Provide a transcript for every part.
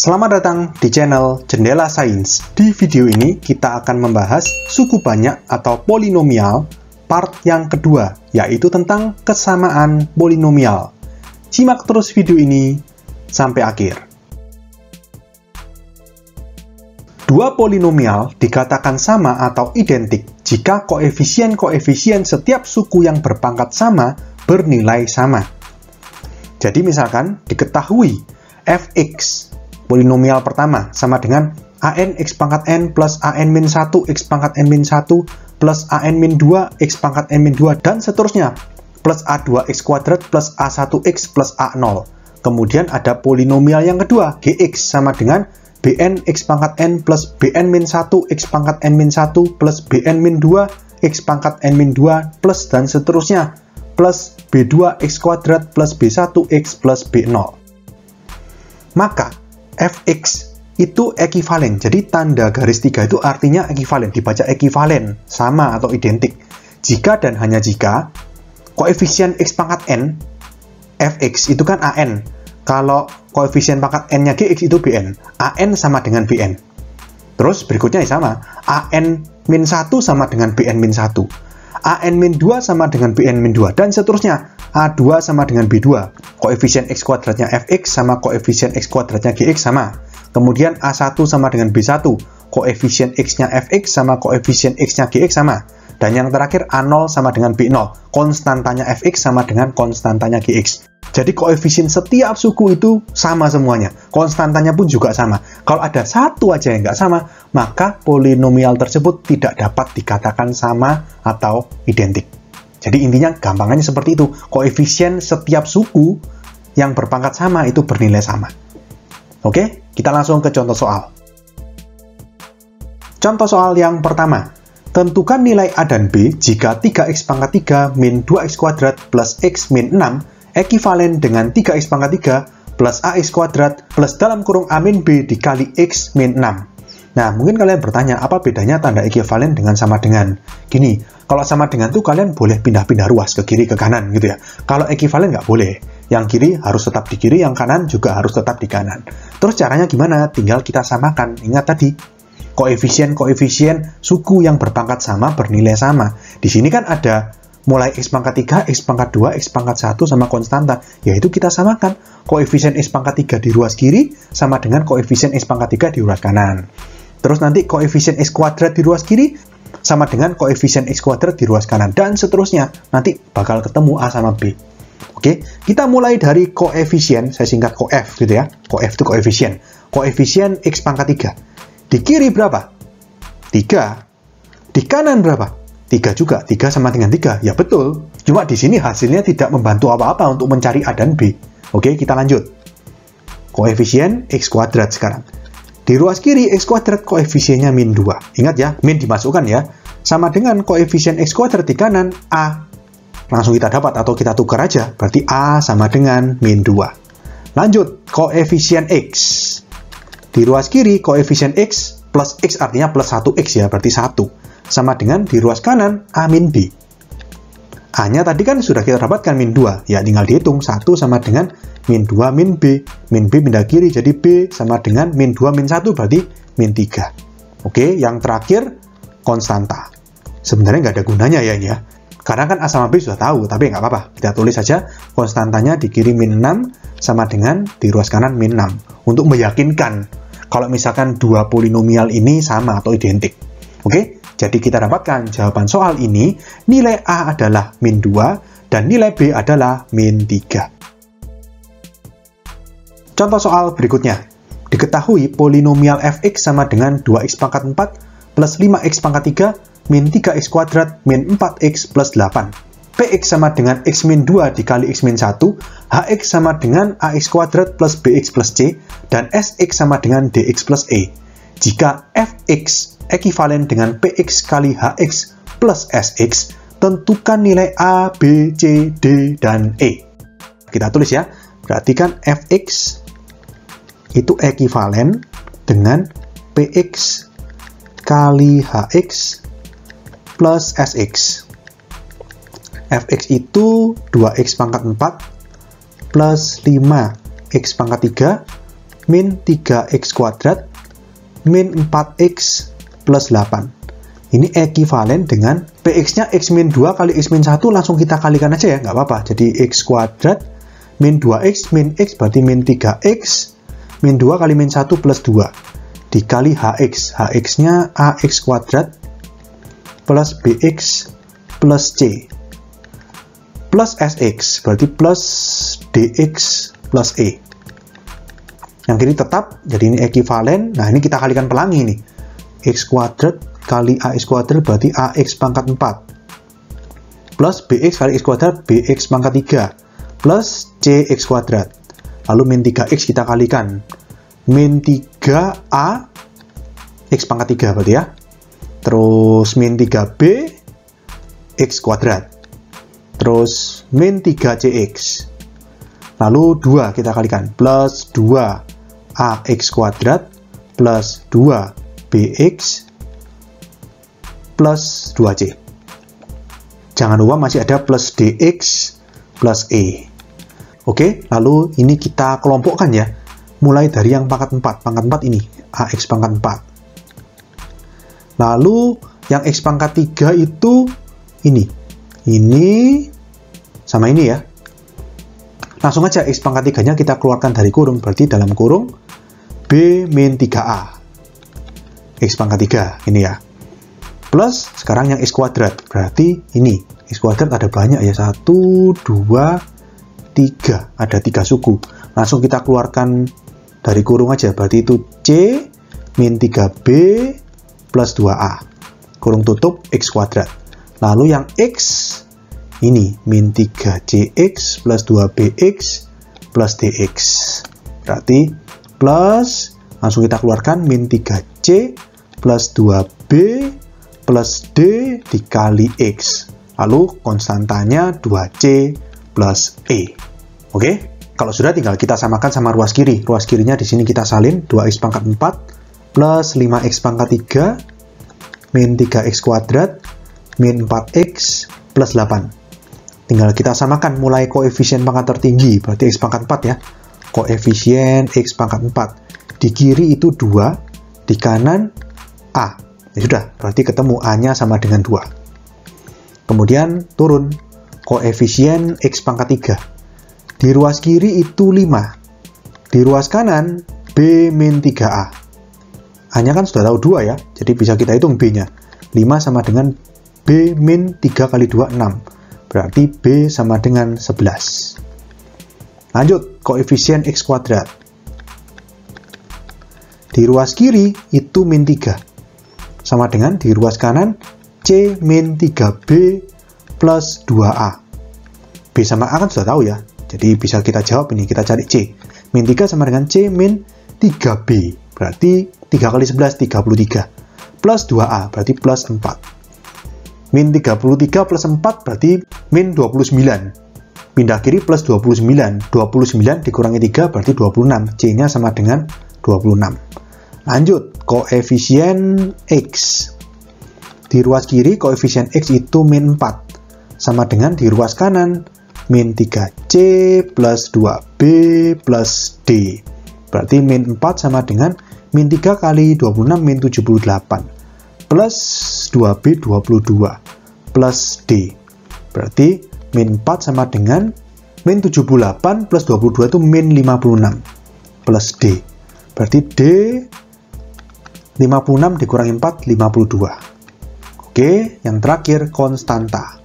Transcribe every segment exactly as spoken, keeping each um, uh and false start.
Selamat datang di channel Jendela Sains. Di video ini kita akan membahas suku banyak atau polinomial part yang kedua, yaitu tentang kesamaan polinomial. Simak terus video ini sampai akhir. Dua polinomial dikatakan sama atau identik jika koefisien-koefisien setiap suku yang berpangkat sama bernilai sama. Jadi misalkan diketahui f(x) polinomial pertama sama dengan an x pangkat n plus an min satu x pangkat n min satu plus an min dua x pangkat n min dua dan seterusnya plus a dua x kuadrat plus a satu x plus a nol. Kemudian ada polinomial yang kedua gx sama dengan bn x pangkat n plus bn min satu x pangkat n min satu plus bn min dua x pangkat n min dua plus dan seterusnya plus b dua x kuadrat plus b satu x plus b nol. Maka f(x) itu ekivalen, jadi tanda garis tiga itu artinya ekivalen, dibaca ekivalen, sama atau identik. Jika dan hanya jika koefisien x pangkat n, f(x) itu kan an, kalau koefisien pangkat n-nya gx itu bn, an sama dengan bn. Terus berikutnya ya sama, an min satu sama dengan bn min satu, an min dua sama dengan bn min dua, dan seterusnya. a dua sama dengan b dua, koefisien x kuadratnya f(x) sama koefisien x kuadratnya gx sama. Kemudian a satu sama dengan b satu, koefisien x-nya f(x) sama koefisien x-nya gx sama. Dan yang terakhir a nol sama dengan b nol, konstantanya f(x) sama dengan konstantanya gx. Jadi koefisien setiap suku itu sama semuanya, konstantanya pun juga sama. Kalau ada satu aja yang nggak sama, maka polinomial tersebut tidak dapat dikatakan sama atau identik. Jadi intinya gampangannya seperti itu, koefisien setiap suku yang berpangkat sama itu bernilai sama. Oke, kita langsung ke contoh soal. Contoh soal yang pertama, tentukan nilai A dan B jika tiga x pangkat tiga min dua x kuadrat plus x min enam ekivalen dengan tiga x pangkat tiga plus ax kuadrat plus dalam kurung a min b dikali x min enam. Nah, mungkin kalian bertanya, apa bedanya tanda ekivalen dengan sama dengan? Gini, kalau sama dengan tuh kalian boleh pindah-pindah ruas ke kiri ke kanan gitu ya. Kalau ekivalen nggak boleh. Yang kiri harus tetap di kiri, yang kanan juga harus tetap di kanan. Terus caranya gimana? Tinggal kita samakan. Ingat tadi, koefisien-koefisien suku yang berpangkat sama bernilai sama. Di sini kan ada mulai x pangkat tiga, x pangkat dua, x pangkat satu sama konstanta. Yaitu kita samakan. Koefisien x pangkat tiga di ruas kiri sama dengan koefisien x pangkat tiga di ruas kanan. Terus nanti koefisien x kuadrat di ruas kiri sama dengan koefisien x kuadrat di ruas kanan. Dan seterusnya. Nanti bakal ketemu A sama B. Oke, kita mulai dari koefisien. Saya singkat koef gitu ya. Koef itu koefisien. Koefisien x pangkat tiga. Di kiri berapa? tiga. Di kanan berapa? tiga juga. tiga sama dengan tiga. Ya betul. Cuma di sini hasilnya tidak membantu apa-apa untuk mencari A dan B. Oke, kita lanjut. Koefisien x kuadrat sekarang. Di ruas kiri, x kuadrat koefisiennya min dua. Ingat ya, min dimasukkan ya. Sama dengan koefisien x kuadrat di kanan, A. Langsung kita dapat atau kita tukar aja. Berarti A sama dengan min dua. Lanjut, koefisien x. Di ruas kiri, koefisien x plus x artinya plus satu x ya, berarti satu. Sama dengan di ruas kanan, A min B. A-nya tadi kan sudah kita dapatkan min dua. Ya, tinggal dihitung. satu sama dengan min dua min B. Min B pindah kiri jadi B sama dengan min dua min satu berarti min tiga. Oke, yang terakhir konstanta. Sebenarnya nggak ada gunanya ya ini ya. Karena kan A sama B sudah tahu, tapi nggak apa-apa. Kita tulis saja konstantanya di kiri min enam sama dengan di ruas kanan min enam. Untuk meyakinkan kalau misalkan dua polinomial ini sama atau identik. Oke, jadi kita dapatkan jawaban soal ini, nilai A adalah min dua dan nilai B adalah min tiga. Contoh soal berikutnya. Diketahui polinomial f(x) sama dengan dua x pangkat empat plus lima x pangkat tiga min tiga x kuadrat min empat x plus delapan. Px sama dengan x min dua dikali x min satu, hx sama dengan ax kuadrat plus bx plus c, dan sx sama dengan dx plus e. Jika fx ekivalen dengan px kali hx plus sx, tentukan nilai a, b, c, d, dan e. Kita tulis ya, berarti kan fx itu ekivalen dengan px kali hx plus sx. Fx itu dua x pangkat empat plus lima x pangkat tiga min tiga x kuadrat min empat x plus delapan. Ini ekivalen dengan P X-nya x min dua kali x min satu, langsung kita kalikan aja ya, nggak apa-apa. Jadi x kuadrat min dua x min x berarti min tiga x min dua kali min satu plus dua dikali hx. Hx-nya ax kuadrat plus bx plus c plus sx berarti plus dx plus e. Yang kiri tetap, jadi ini ekivalen. Nah, ini kita kalikan pelangi nih. X kuadrat kali ax kuadrat berarti ax pangkat empat. Plus bx kali x kuadrat, bx pangkat tiga. Plus cx kuadrat. Lalu min tiga x kita kalikan. Min tiga a x pangkat tiga berarti ya. Terus min tiga b x kuadrat. Terus min tiga cx. Lalu dua kita kalikan. Plus dua ax kuadrat plus dua bx plus dua c. Jangan lupa masih ada plus dx plus e. Oke, lalu ini kita kelompokkan ya. Mulai dari yang pangkat empat. Pangkat empat ini, ax pangkat empat. Lalu yang x pangkat tiga itu ini. Ini sama ini ya. Langsung aja x pangkat tiga nya kita keluarkan dari kurung. Berarti dalam kurung b min tiga a. X pangkat tiga, ini ya. Plus, sekarang yang x kuadrat. Berarti ini. X kuadrat ada banyak ya. satu, dua, tiga. Ada tiga suku. Langsung kita keluarkan dari kurung aja. Berarti itu c min tiga b plus dua a. Kurung tutup x kuadrat. Lalu yang x ini min tiga c x plus dua b x plus dx. Berarti plus, langsung kita keluarkan min tiga c plus dua b plus d dikali x. Lalu konstantanya dua c plus e. Oke? Kalau sudah, tinggal kita samakan sama ruas kiri. Ruas kirinya di sini kita salin dua x pangkat empat plus lima x pangkat tiga min tiga x kuadrat min empat x plus delapan. Tinggal kita samakan mulai koefisien pangkat tertinggi, berarti x pangkat empat ya. Koefisien x pangkat empat. Di kiri itu dua, di kanan a. Ya sudah, berarti ketemu a-nya sama dengan dua. Kemudian turun koefisien x pangkat tiga. Di ruas kiri itu lima. Di ruas kanan b min tiga a. A-nya kan sudah tahu dua ya, jadi bisa kita hitung b-nya. lima sama dengan b min tiga kali dua, enam. Berarti b sama dengan sebelas. Lanjut, koefisien x kuadrat. Di ruas kiri itu min tiga. Sama dengan di ruas kanan c min tiga b plus dua a. B sama a kan sudah tahu ya. Jadi bisa kita jawab ini, kita cari c. Min tiga sama dengan c min tiga b. Berarti tiga kali sebelas, tiga puluh tiga. Plus dua a, berarti plus empat. Min tiga puluh tiga plus empat berarti min dua puluh sembilan. Pindah kiri plus dua puluh sembilan. dua puluh sembilan dikurangi tiga berarti dua puluh enam. C-nya sama dengan dua puluh enam. Lanjut, koefisien x. Di ruas kiri koefisien x itu min empat. Sama dengan di ruas kanan min tiga c plus dua b plus d. Berarti min empat sama dengan min tiga kali dua puluh enam min tujuh puluh delapan. Plus dua b dua puluh dua plus d. Berarti min empat sama dengan min tujuh puluh delapan plus dua puluh dua itu min lima puluh enam plus d. Berarti d lima puluh enam dikurangi empat, lima puluh dua. Oke, yang terakhir konstanta.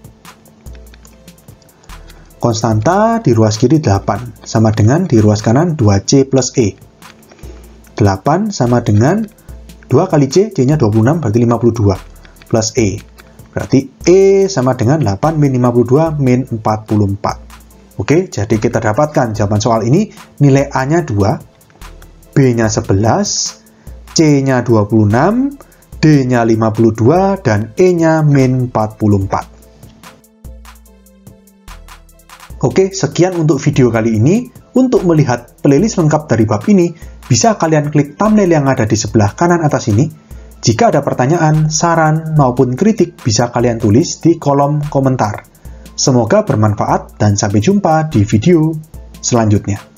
Konstanta di ruas kiri delapan sama dengan di ruas kanan dua c plus e. delapan sama dengan dua kali c, c-nya dua puluh enam berarti lima puluh dua plus e. Berarti e sama dengan delapan min lima puluh dua min empat puluh empat. Oke, jadi kita dapatkan jawaban soal ini nilai a-nya dua, b-nya sebelas, c-nya dua puluh enam, d-nya lima puluh dua, dan e-nya min empat puluh empat. Oke, sekian untuk video kali ini. Untuk melihat playlist lengkap dari bab ini, bisa kalian klik thumbnail yang ada di sebelah kanan atas ini. Jika ada pertanyaan, saran, maupun kritik, bisa kalian tulis di kolom komentar. Semoga bermanfaat dan sampai jumpa di video selanjutnya.